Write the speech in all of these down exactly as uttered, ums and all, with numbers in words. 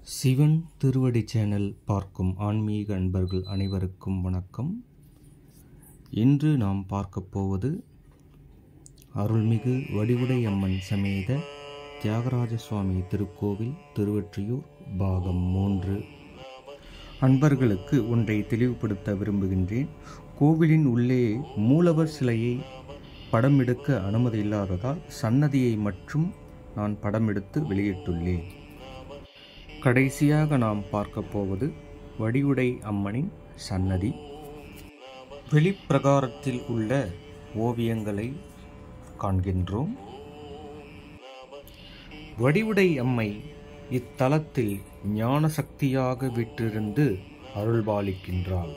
சிவன் திருவடி சேனல் பார்க்கும் ஆன்மீக அன்பர்கள் அனைவருக்கும் வணக்கம். இன்று நாம் பார்க்கப் போவது அருள்மிகு வடிவுடை அம்மன் சமேத தியாகராஜ சுவாமி திருக்கோவில் திருவொற்றியூர் பாகம் மூன்று. அன்பர்களுக்கு ஒன்றை தெளிவுபடுத்த விரும்புகின்றேன். கோவிலின் உள்ளே மூலவர் சிலையை படம் எடுக்க அனுமதி இல்லாததால் சன்னதியை மட்டும் நான் படம் எடுத்து வெளியிட்டுள்ளேன். கடைசியாக நாம் பார்க்க போவது வடிவுடை அம்மனின் சன்னதி. வெளிப்பிரகாரத்தில் உள்ள ஓவியங்களை காண்கின்றோம். வடிவுடை அம்மை இத்தலத்தில் ஞான சக்தியாக விற்றிருந்து அருள்பாலிக்கின்றாள்.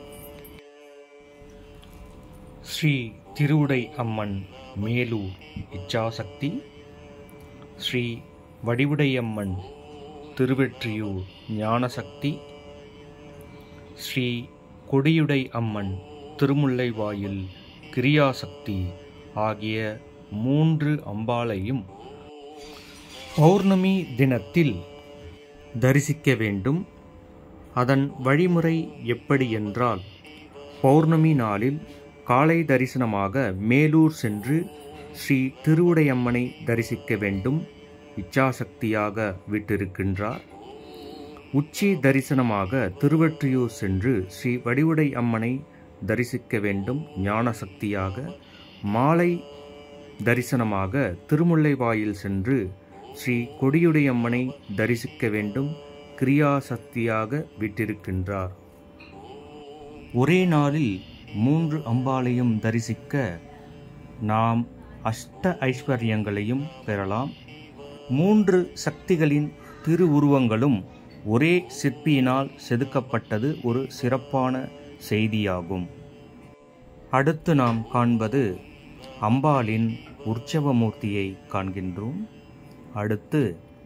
ஸ்ரீ திருவுடை அம்மன் மேலூர் இச்சாசக்தி, ஸ்ரீ வடிவுடை அம்மன் திருவொற்றியூர் ஞானசக்தி, ஸ்ரீ கொடியுடை அம்மன் திருமுல்லைவாயில் கிரியாசக்தி ஆகிய மூன்று அம்பாளையும் பௌர்ணமி தினத்தில் தரிசிக்க வேண்டும். அதன் வழிமுறை எப்படி என்றால், பௌர்ணமி நாளில் காலை தரிசனமாக மேலூர் சென்று ஸ்ரீ திருவுடையம்மனை தரிசிக்க வேண்டும். இச்சாசக்தியாக விட்டிருக்கின்றார். உச்சி தரிசனமாக திருவொற்றியூர் சென்று ஸ்ரீ வடிவுடை அம்மனை தரிசிக்க வேண்டும் ஞானசக்தியாக. மாலை தரிசனமாக திருமுல்லைவாயில் சென்று ஸ்ரீ கொடியுடை அம்மனை தரிசிக்க வேண்டும் கிரியாசக்தியாக விட்டிருக்கின்றார். ஒரே நாளில் மூன்று அம்பாளையும் தரிசிக்க நாம் அஷ்ட ஐஸ்வர்யங்களையும் பெறலாம். மூன்று சக்திகளின் திருவுருவங்களும் ஒரே சிற்பியினால் செதுக்கப்பட்டது ஒரு சிறப்பான செய்தியாகும். அடுத்து நாம் காண்பது அம்பாளின் உற்சவமூர்த்தியை காண்கின்றோம். அடுத்து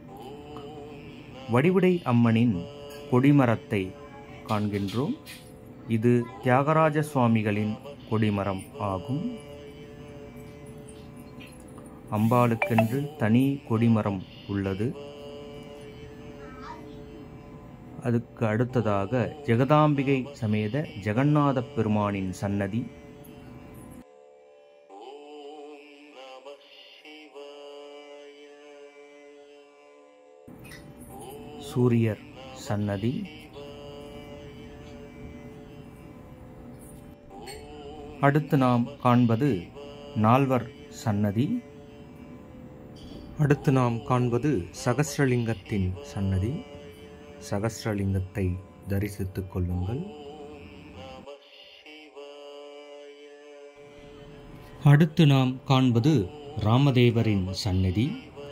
வடிவுடை அம்மனின் கொடிமரத்தை காண்கின்றோம். இது தியாகராஜ சுவாமிகளின் கொடிமரம் ஆகும். அம்பாளுக்கென்று தனி கொடிமரம் உள்ளது. அதுக்கு அடுத்ததாக ஜெகதாம்பிகை சமேத ஜெகநாத பெருமானின் சன்னதி, சூரியர் சன்னதி, அடுத்து நாம் காண்பது நால்வர் சன்னதி. அடுத்து நாம் காண்பது சகஸ்ரலிங்கத்தின் சன்னதி. சகஸ்ரலிங்கத்தை தரிசித்துக் கொள்ளுங்கள். அடுத்து நாம் காண்பது ராமதேவரின் சன்னதி.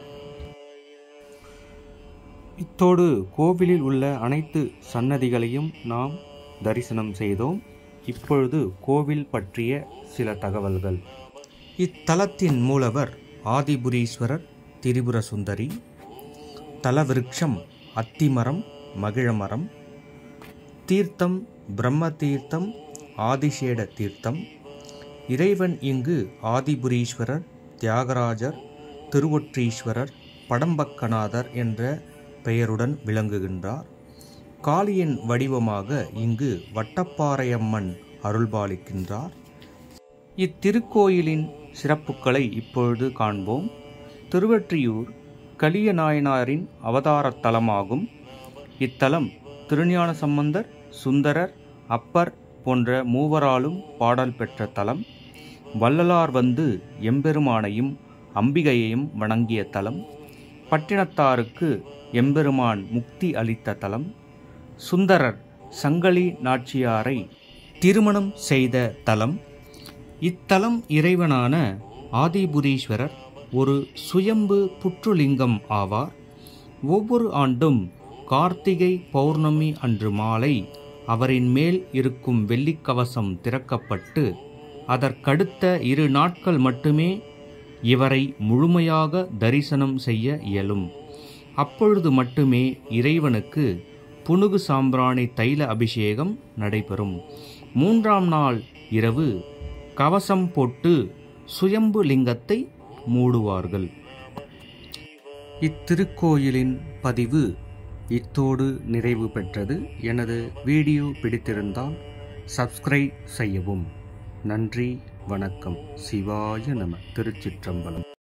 இத்தோடு கோவிலில் உள்ள அனைத்து சன்னதிகளையும் நாம் தரிசனம் செய்தோம். இப்பொழுது கோவில் பற்றிய சில தகவல்கள். இத்தலத்தின் மூலவர் ஆதிபுரீஸ்வரர் திரிபுர சுந்தரி. தலவிருட்சம் அத்திமரம் மகிழமரம். தீர்த்தம் பிரம்ம தீர்த்தம் ஆதிசேட தீர்த்தம். இறைவன் இங்கு ஆதிபுரீஸ்வரர், தியாகராஜர், திருவொற்றீஸ்வரர், படம்பக்கநாதர் என்ற பெயருடன் விளங்குகின்றார். காளியின் வடிவமாக இங்கு வட்டப்பாறையம்மன் அருள்பாலிக்கின்றார். இத்திருக்கோயிலின் சிறப்புகளை இப்பொழுது காண்போம். திருவொற்றியூர் கலிய நாயனாரின் அவதார தலமாகும். இத்தலம் திருஞான சம்பந்தர், சுந்தரர், அப்பர் போன்ற மூவராலும் பாடல் பெற்ற தலம். வள்ளலார் வந்து எம்பெருமானையும் அம்பிகையையும் வணங்கிய தலம். பட்டினத்தாருக்கு எம்பெருமான் முக்தி அளித்த தலம். சுந்தரர் சங்கலி நாச்சியாரை திருமணம் செய்த தலம். இத்தலம் இறைவனான ஆதிபுரீஸ்வரர் ஒரு சுயம்பு புற்றுலிங்கம் ஆவார். ஒவ்வொரு ஆண்டும் கார்த்திகை பௌர்ணமி அன்று மாலை அவரின் மேல் இருக்கும் வெள்ளிக்கவசம் திறக்கப்பட்டு அதற்கடுத்த இரு நாட்கள் மட்டுமே இவரை முழுமையாக தரிசனம் செய்ய இயலும். அப்பொழுது மட்டுமே இறைவனுக்கு புனுகு சாம்பிராணி தைல அபிஷேகம் நடைபெறும். மூன்றாம் நாள் இரவு கவசம் போட்டு சுயம்பு லிங்கத்தை மூடுவார்கள். இத்திருக்கோயிலின் பதிவு இத்தோடு நிறைவு பெற்றது. எனது வீடியோ பிடித்திருந்தால் சப்ஸ்கிரைப் செய்யவும். நன்றி, வணக்கம். சிவாய நம. திருச்சிற்றம்பலம்.